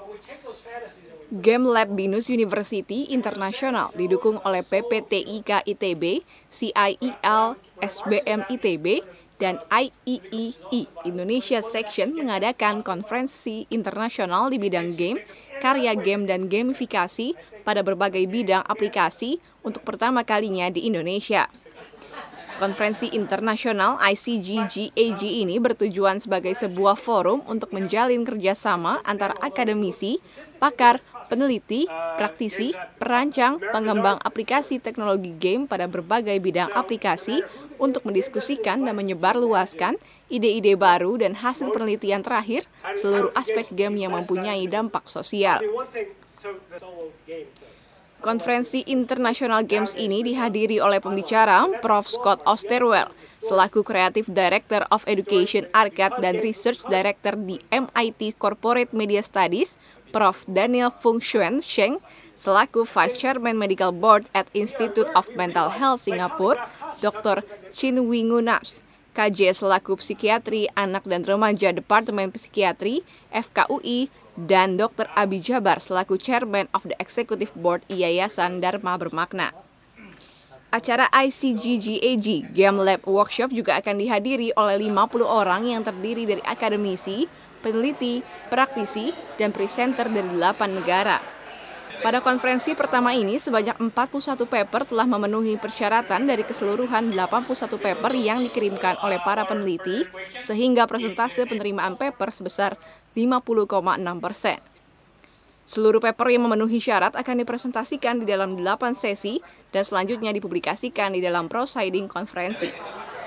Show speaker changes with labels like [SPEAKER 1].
[SPEAKER 1] Game Lab Binus University International didukung oleh PPTIK ITB, CIIL, SBM ITB, dan IEEE Indonesia Section mengadakan konferensi internasional di bidang game, karya game, dan gamifikasi pada berbagai bidang aplikasi untuk pertama kalinya di Indonesia. Konferensi internasional ICG-GAG ini bertujuan sebagai sebuah forum untuk menjalin kerjasama antara akademisi, pakar, peneliti, praktisi, perancang, pengembang aplikasi teknologi game pada berbagai bidang aplikasi untuk mendiskusikan dan menyebarluaskan ide-ide baru dan hasil penelitian terakhir seluruh aspek game yang mempunyai dampak sosial. Konferensi International Games ini dihadiri oleh pembicara Prof. Scott Osterwell, selaku Creative Director of Education, Arcade, dan Research Director di MIT Corporate Media Studies, Prof. Daniel Fung Xuan Sheng, selaku Vice Chairman Medical Board at Institute of Mental Health Singapore, Dr. Chin Wingunaps, KJ selaku Psikiatri Anak dan Remaja Departemen Psikiatri, FKUI, dan Dr. Abi Jabar selaku Chairman of the Executive Board Yayasan Dharma Bermakna. Acara ICG-GAG Game Lab Workshop juga akan dihadiri oleh 50 orang yang terdiri dari akademisi, peneliti, praktisi, dan presenter dari 8 negara. Pada konferensi pertama ini, sebanyak 41 paper telah memenuhi persyaratan dari keseluruhan 81 paper yang dikirimkan oleh para peneliti, sehingga persentase penerimaan paper sebesar 50,6%. Seluruh paper yang memenuhi syarat akan dipresentasikan di dalam 8 sesi dan selanjutnya dipublikasikan di dalam proceeding konferensi.